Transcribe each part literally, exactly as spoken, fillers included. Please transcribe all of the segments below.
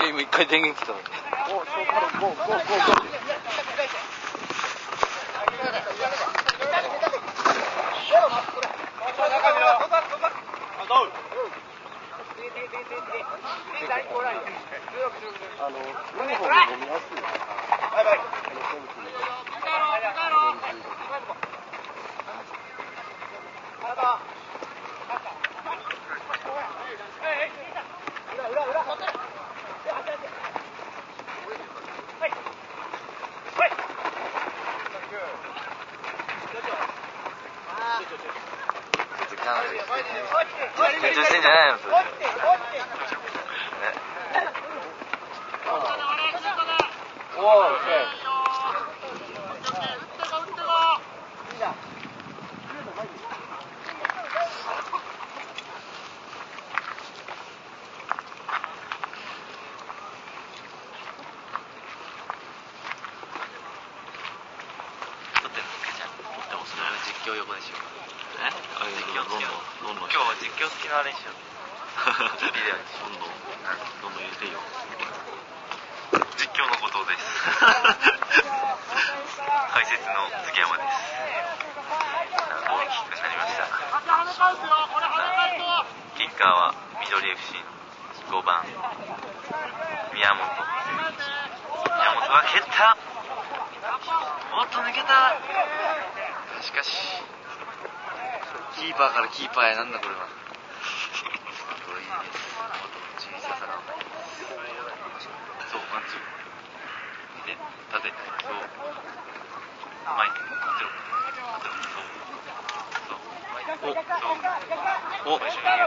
で今一回電源切ったのに。おお、ゴーゴーゴーゴー。あの、ユニフォームも見やすい。バイバイ。緊張してんじゃないの？おお、 実況横でしょ。え？実況好きなの。今日は実況好きなあれにしよう。ビデオにしよう。どんどんどんどん入れていいよ。実況の後藤です。解説の杉山です。大きくなりました。キッカーは緑 エフシー ごばん宮本。宮本が蹴った。おっと抜けた。しかしキーパーからキーパーへ、なんだこれは。すごいです。小ささが。そう、マンツーで立てそう前に当てろ当てろそうそうおそうお一緒に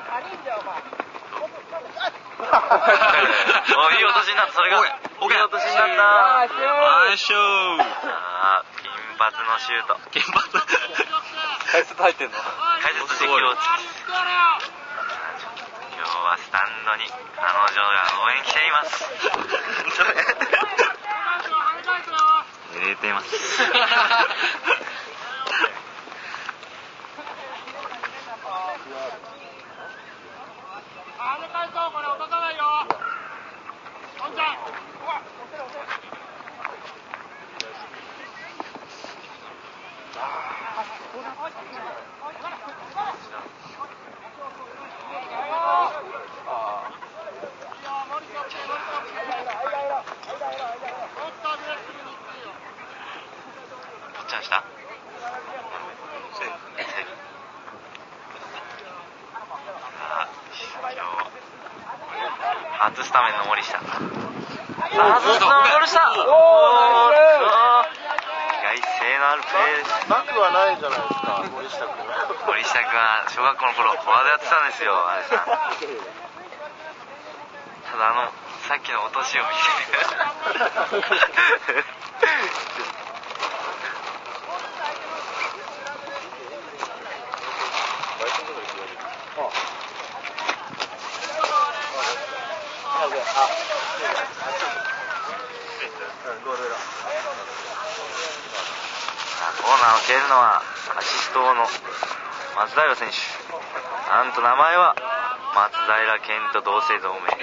おいい落としになった。それがいい落としになった。ナイスシュー。ああ、金髪のシュート。金髪解説入ってんの？ 解説実況。今日はスタンドに彼女が応援来ています。入れています。ちゃんした初スタメンの森下。初スタメンの森下。おお、意外性のあるプレーです。 なくはないじゃないですか、森下君。 森下君は小学校の頃フォワードやってたんですよ、あれさん。ただあのさっきの落としを見てコーナーを蹴るのはアシスト王の松平選手。なんと名前は松平健と同姓同名。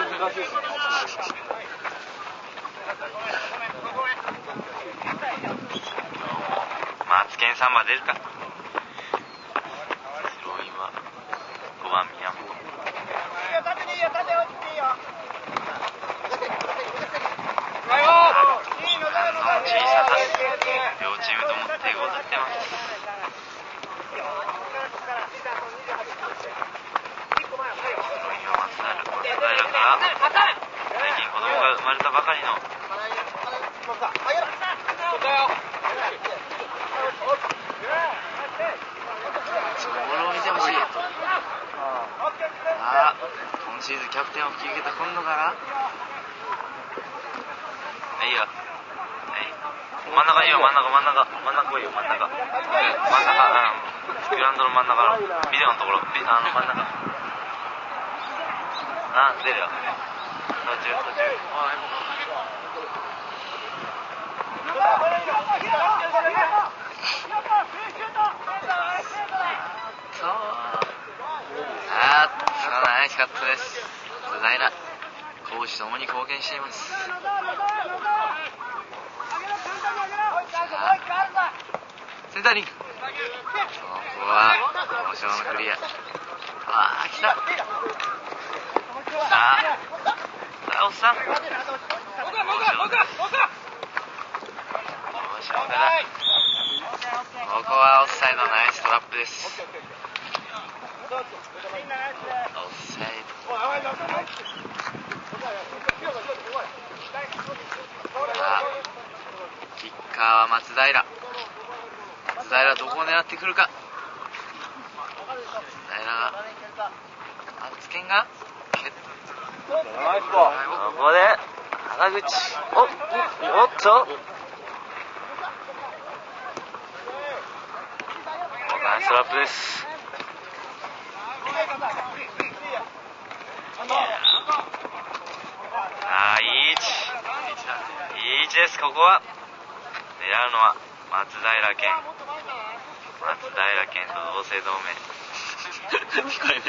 松健サンバ出るか。スローインはごばん宮本。小ささ、両チームとも手ござってます。今松平、松平から最近子供が生まれたばかりのボールを見てほしい。ああ、今シーズンキャプテンを引き受けた今度かな。いいよ。真ん中いいよ、真ん中真ん中真ん中いいよ、真ん中真ん中、うん、グラウンドの真ん中のビデオのところ、あの真ん中あ、出るよ途中途中そうあー、そうナイスカットです。小平コー攻守ともに貢献しています。さあセンタリング、ここは交渉のクリア。ああ来た。さあさあおっさん、交渉からここはオフサイド、ナイストラップです。オフサイド。さあキッカーは松平。松平どこを狙ってくるか。松平が松健が蹴っここで原口、おおっとナイストラップです。ああいい位置、いい位置です。ここは狙うのは松平健。松平健と同姓同名控えめ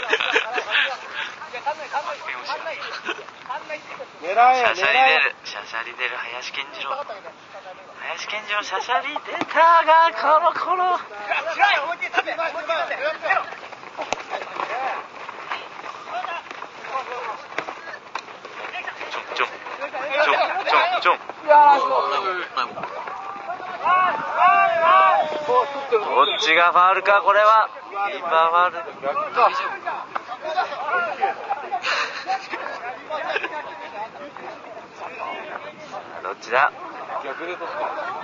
シャシャリ出る、シャシャリ出る林健次郎。林健次郎シャシャリ出たがコロコロ。ちょんちょんちょんちょんちょん。どっちがファウルか。これはキーパーファウル。どっちだ。 逆で取った。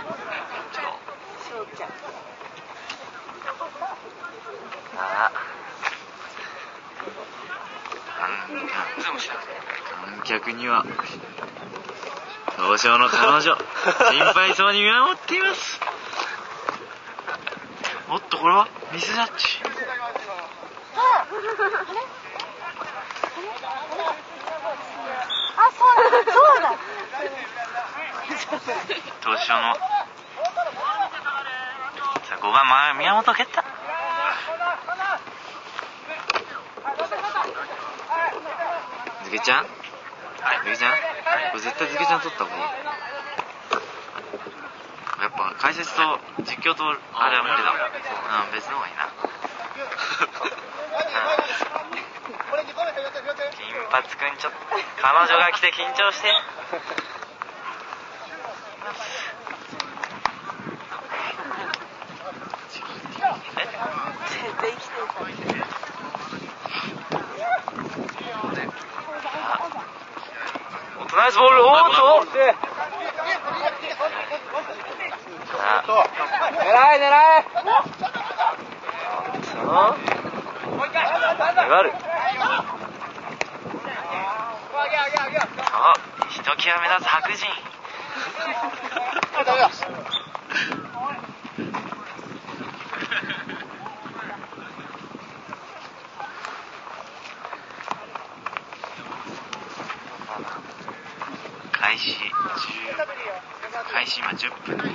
ああ観客には東証の彼女心配そうに見守っています。おっとこれはミスジャッジ。 あ、そうだそうだ東証のさあごばん前宮本蹴った。ズケちゃん、ズケちゃん、これ絶対ズケちゃん取った方がいい。やっぱ解説と実況とあれは無理だ。うん、別の方がいいな。金髪くんちょっと彼女が来て緊張して。 全然生きてる。 ナイスボール。おーっと狙い狙い。 粘る。そうひときわ目立つ白人。開始開始今じゅっぷん。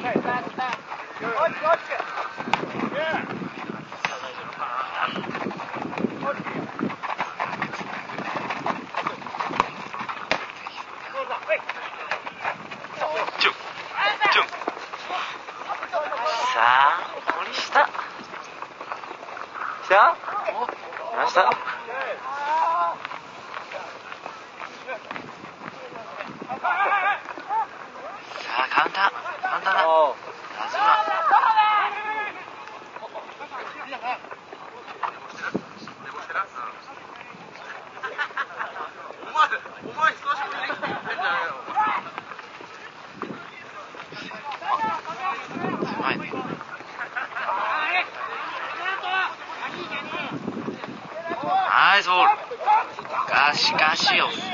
ちょちょさあ森下来た来ました。さあカウンターカウンターだ。田島狭いね。ナイスボール。がしかしよ松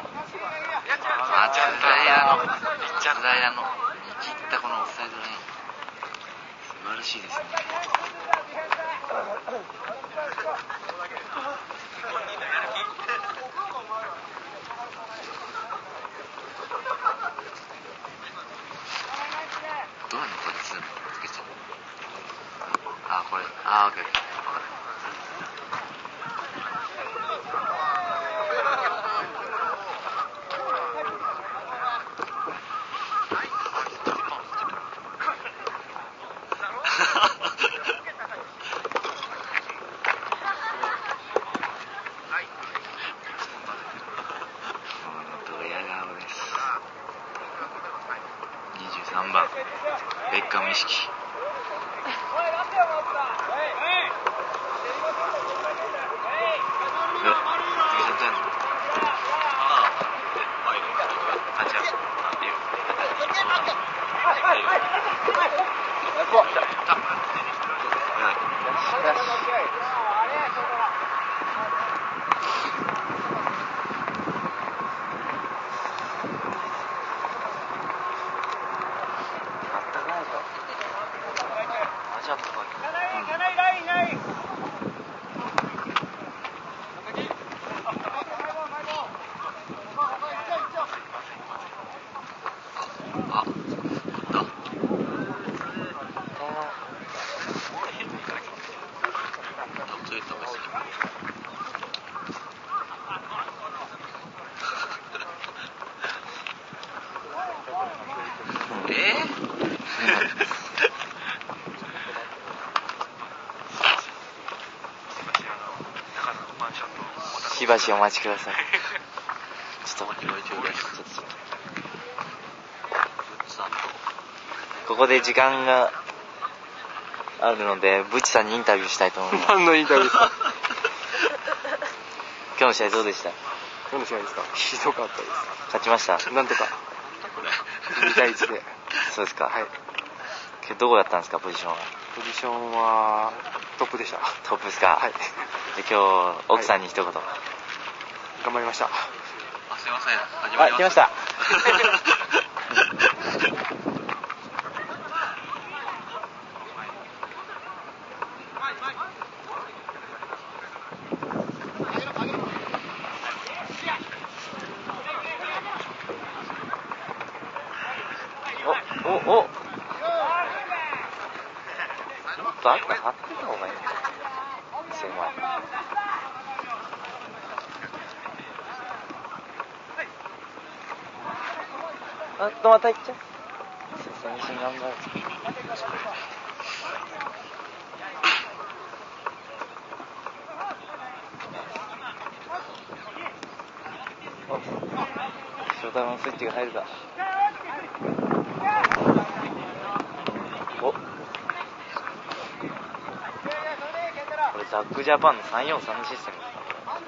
平の松平の見切ったこのオフサイドライン素晴らしいですね。どうやってこれつけちゃう。あこれあオッケーオッケー。 ベッカム意識。 しばしお待ちください。 ちょっとちょっとちょっとここで時間があるのでブチさんにインタビューしたいと思います。 何のインタビューですか？ 今日の試合どうでした？ 今日の試合ですか？ひどかったです。 勝ちました？ なんとかにたいいちで。 そうですか。 はい。 今日どこだったんですか、ポジションは？ ポジションはトップでした。 トップですか？ はい。 で今日奥さんに一言、はい、 頑張りました。 あ、すいません。始まりました。 あ、来ました。おおお。ちょっと赤張ってた方がいいんだ。狭い。あっとまた行っちゃう。三振頑張る。お、翔太郎のスイッチが入るか。お、これザックジャパンのさんよんさんのシステムですか。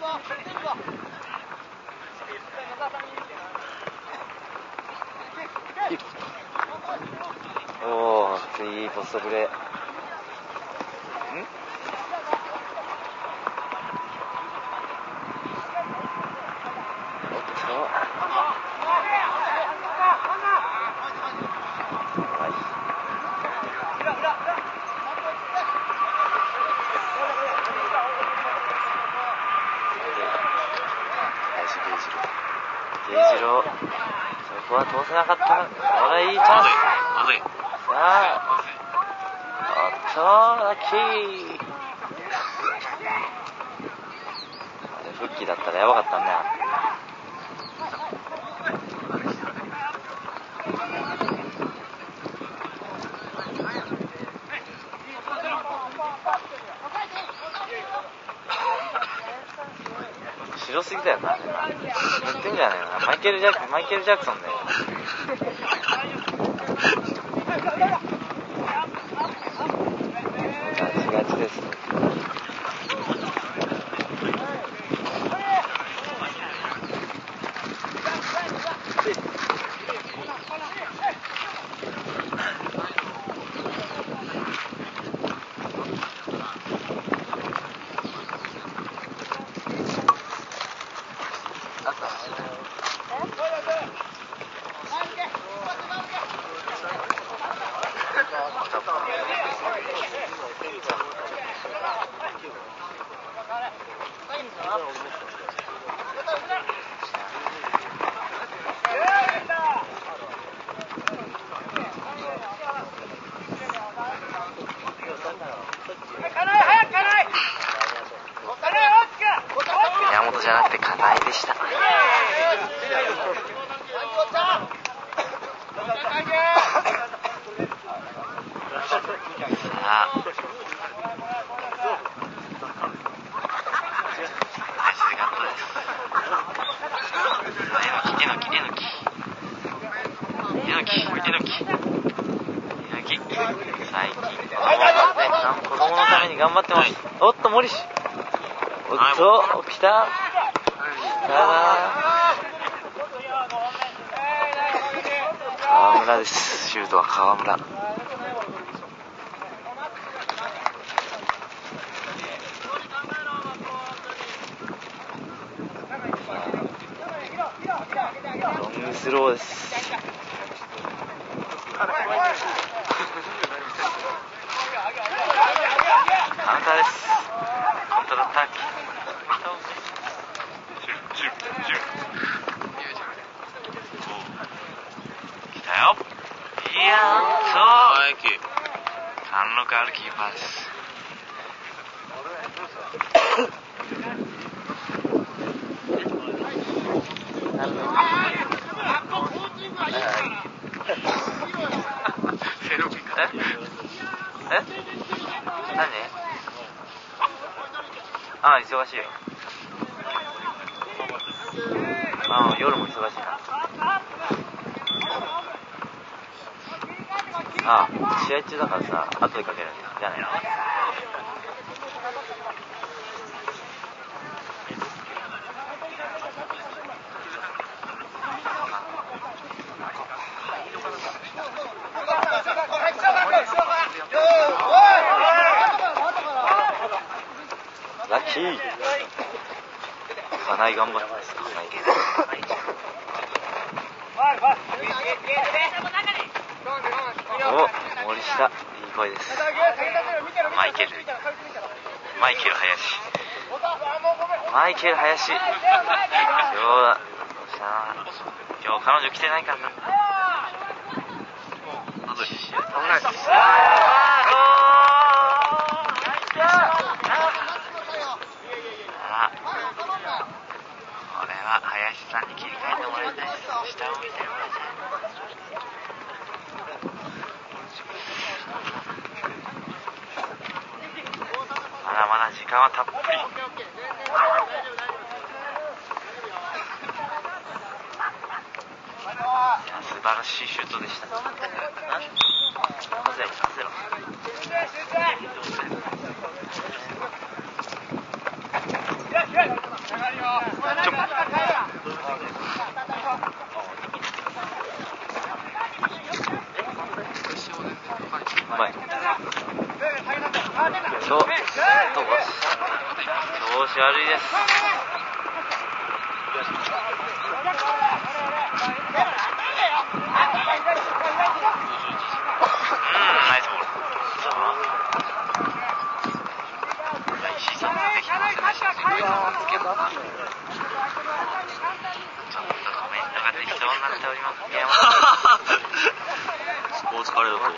おー、いいポストプレー。ん？おっと。はい。林ゲイジロー。ゲイジロー。そこは通せなかったな。これいいチャンス。 まずい。 さあ、おっと、ラッキー。あれ、復帰だったらやばかったね。白すぎだよな。塗ってんじゃねえな。マイケル・ジャク、マイケル・ジャクソンだよ。ガチガチです。宮本じゃなくて金井でした。さあ頑張ってます。おっと森氏、おっと来た。ただ川村です。シュートは川村。ロングスローです。カウンターです。コントラアタック。シュッシュッシュッ。来たよ。いやーっと貫禄あるキーパーです。え？え？何？ああ、忙しいよ。ああ、夜も忙しいな。ああ、試合中だからさ、後でかけるんだ。じゃないの？ラッキー。金井頑張ってます。お、森下、いい声です。マイケル、マイケル林、マイケル林。今日は今日彼女来てないからな。これは林さんに切り替えてもらいたいです。下を見てください。まだまだ時間はたっぷり。いや、素晴らしいシュートでした。させろさせろ。ちょっうまい。そう、調子悪いです。うん、ナイスボール。石井さんもできてませんでした。ちょっとコメントが適当になっております。宮本スポーツカレーだと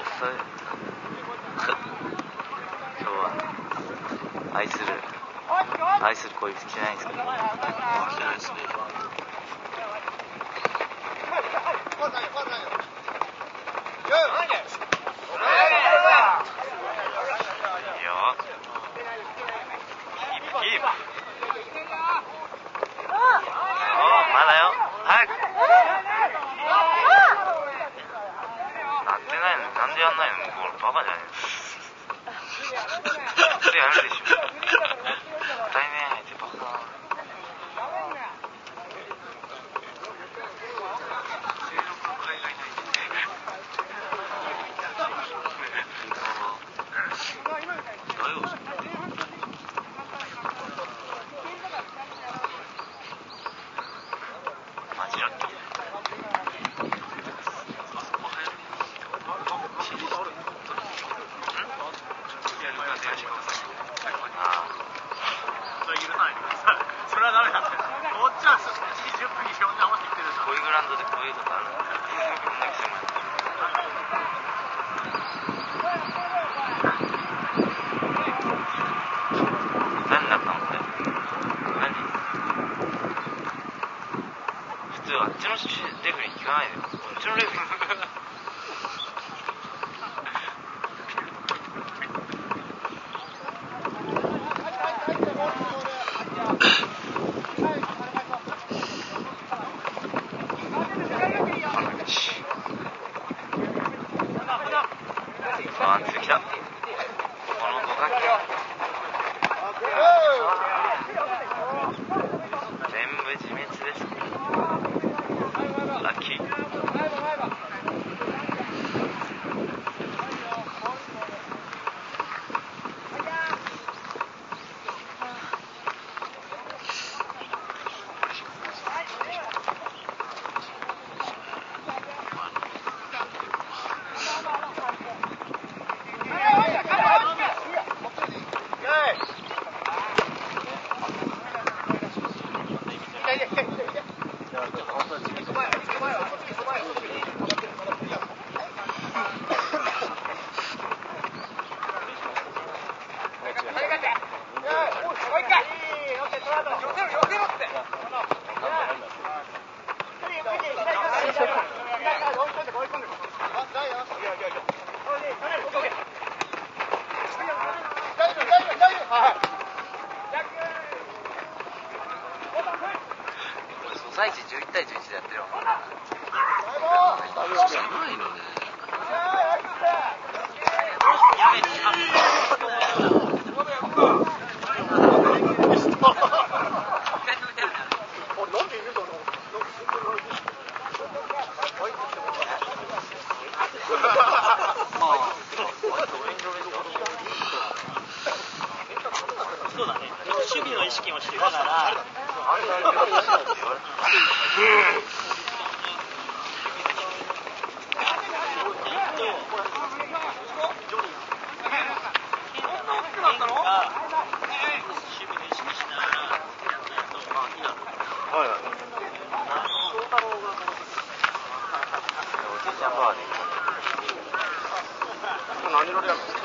今日は愛する愛する恋人来てないんですけど、来てないですね。まだよ、早く。なってないのになんでやんないの？これバカじゃねえの？それやるでしょ。対面入ってバカだな。こういうグラウンドでこういうことある。何だったのって。何？普通あっちのレフェリー聞かないでよ。こっちのレフェリー。ワンツー来た。この五角形いちでやってるもん。 じゃないのね。 そうだね。守備の意識もしてたから。 何色でやるんですか？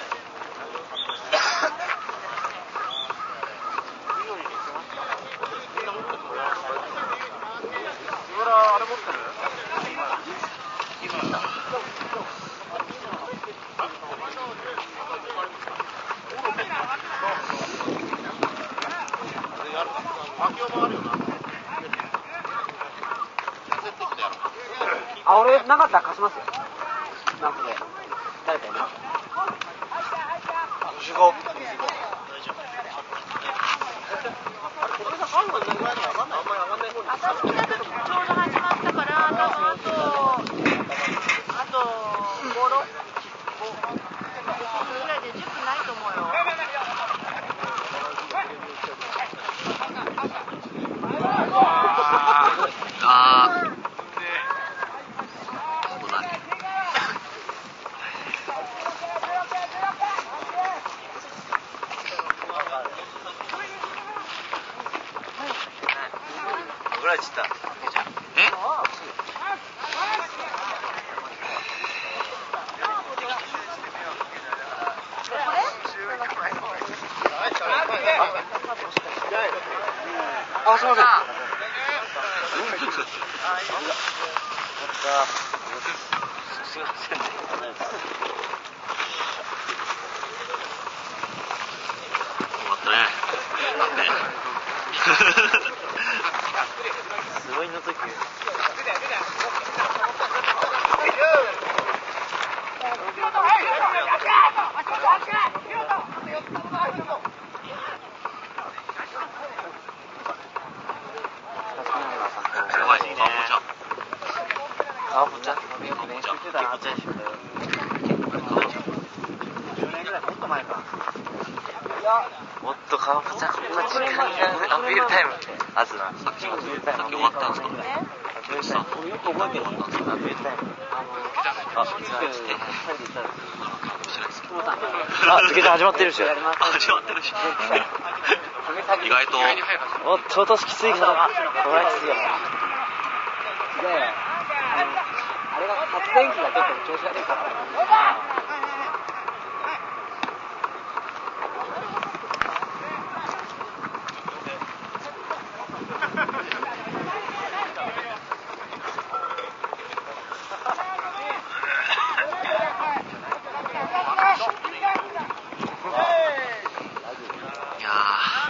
あれ持ってる？ あ、俺なかったら貸しますよ。なんかで誰かいる？ 星が。 朝好きな時ちょうど始まったから、あと、あと、あとご、ろく、ごふんぐらいでじゅっぷんないと思うよ。 あー。ここだね。 怒られちゃった。 え？ あ、すいません。 すいませんね。 終わったね。ね。 すごいの時。あ、ぽちゃん。練習してたな。じゅうねんぐらいもっと前か。もっと顔ぽちゃんこんな時間がアピールタイムあずな。 さっきさっき終わったんですか？ 俺よく覚えてる。 アピールタイム。あ、じゃあ来て。あ、受験始まってるし。 始まってるし。意外と。 おっと、落としきついから。これはきついよ。 で、あれが発電機がちょっと調子悪いから。 いや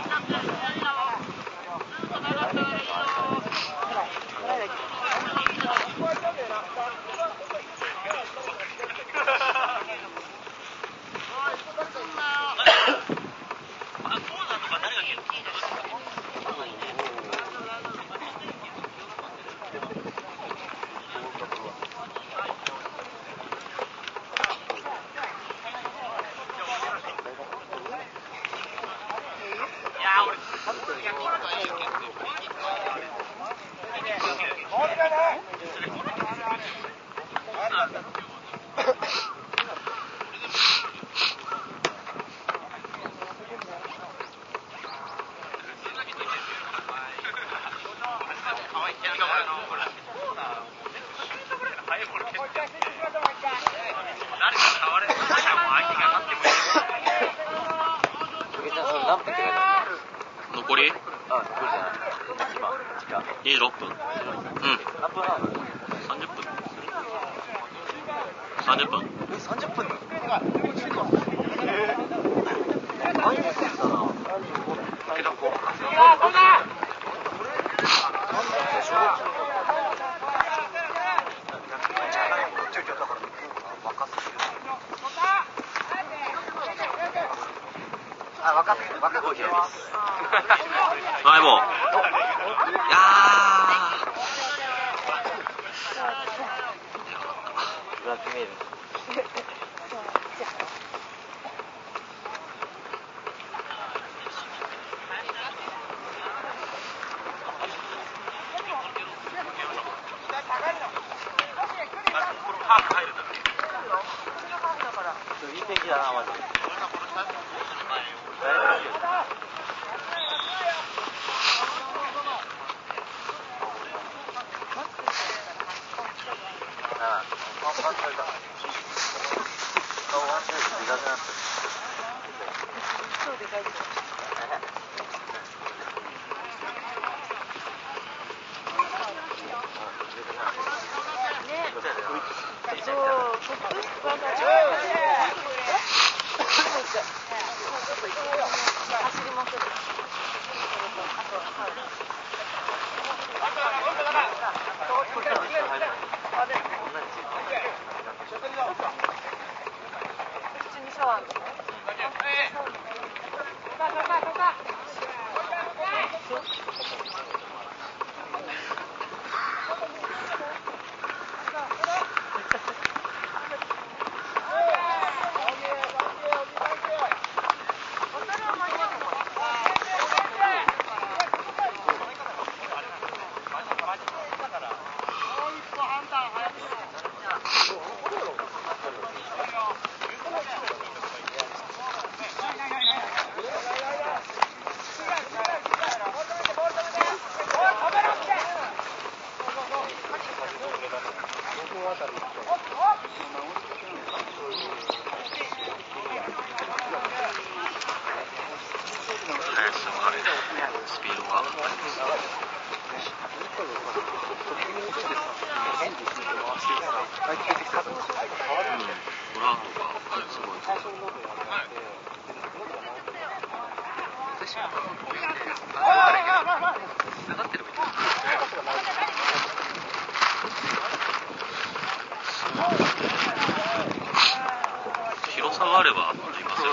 何分って書いてある？ 残りあ、これじゃない。今、時間。 にじゅうろっぷん。うん。 何分半？ さんじゅっぷん。さんじゅっぷん。 え、さんじゅっぷんなの？あ、いいですだな。 けど、こう。 小学校ケーです。ドライボー。いやー。ブラックメール。ハーフ入るんだ。いい天気だな、マジで。スピードがあります。ブランドがすごい。広さがあれば乗りますよ。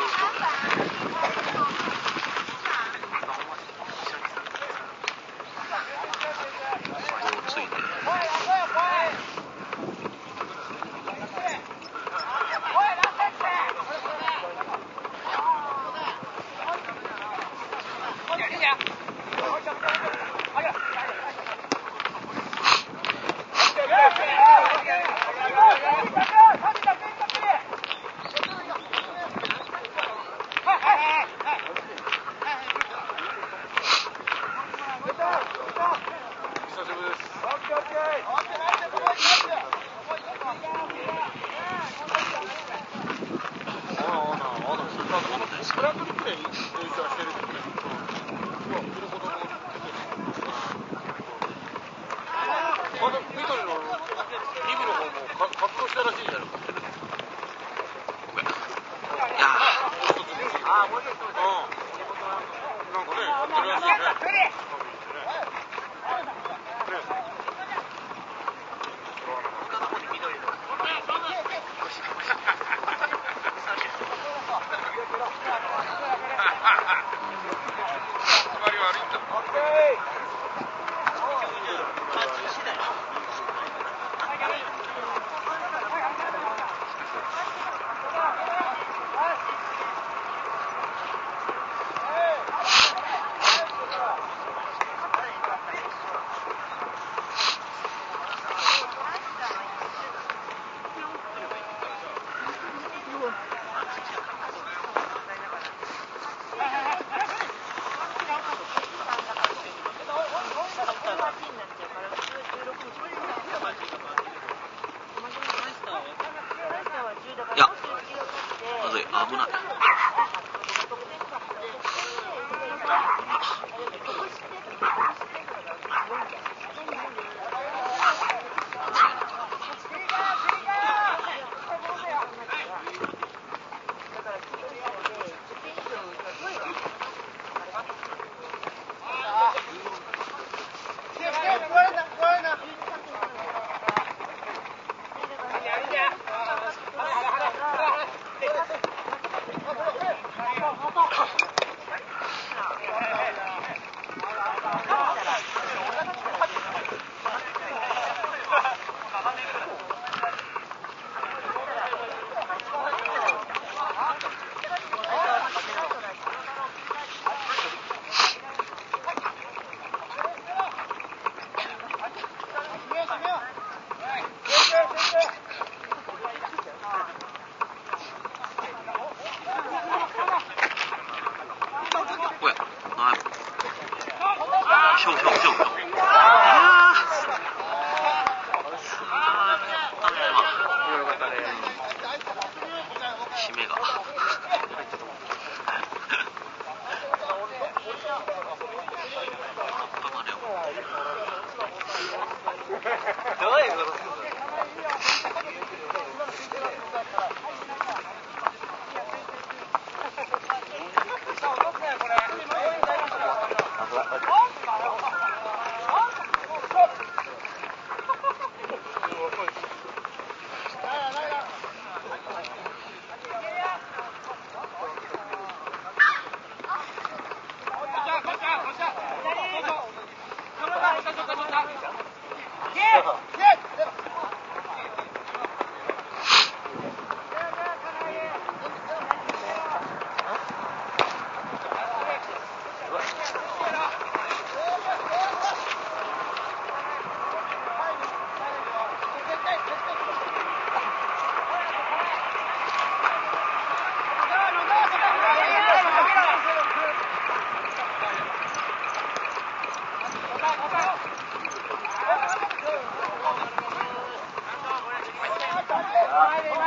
いや、まずい、危ない。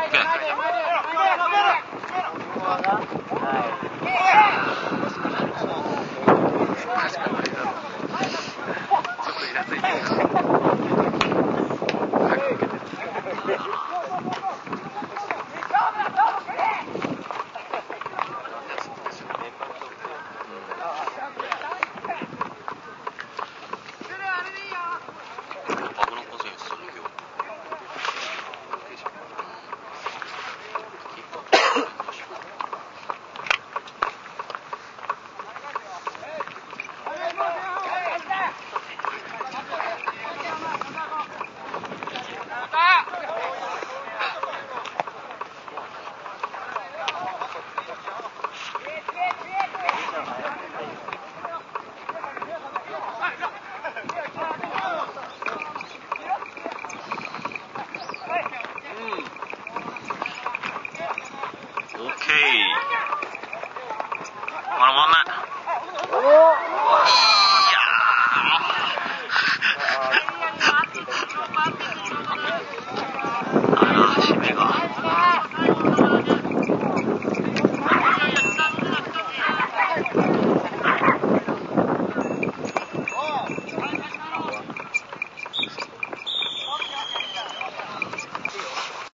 ペナントに。 はい。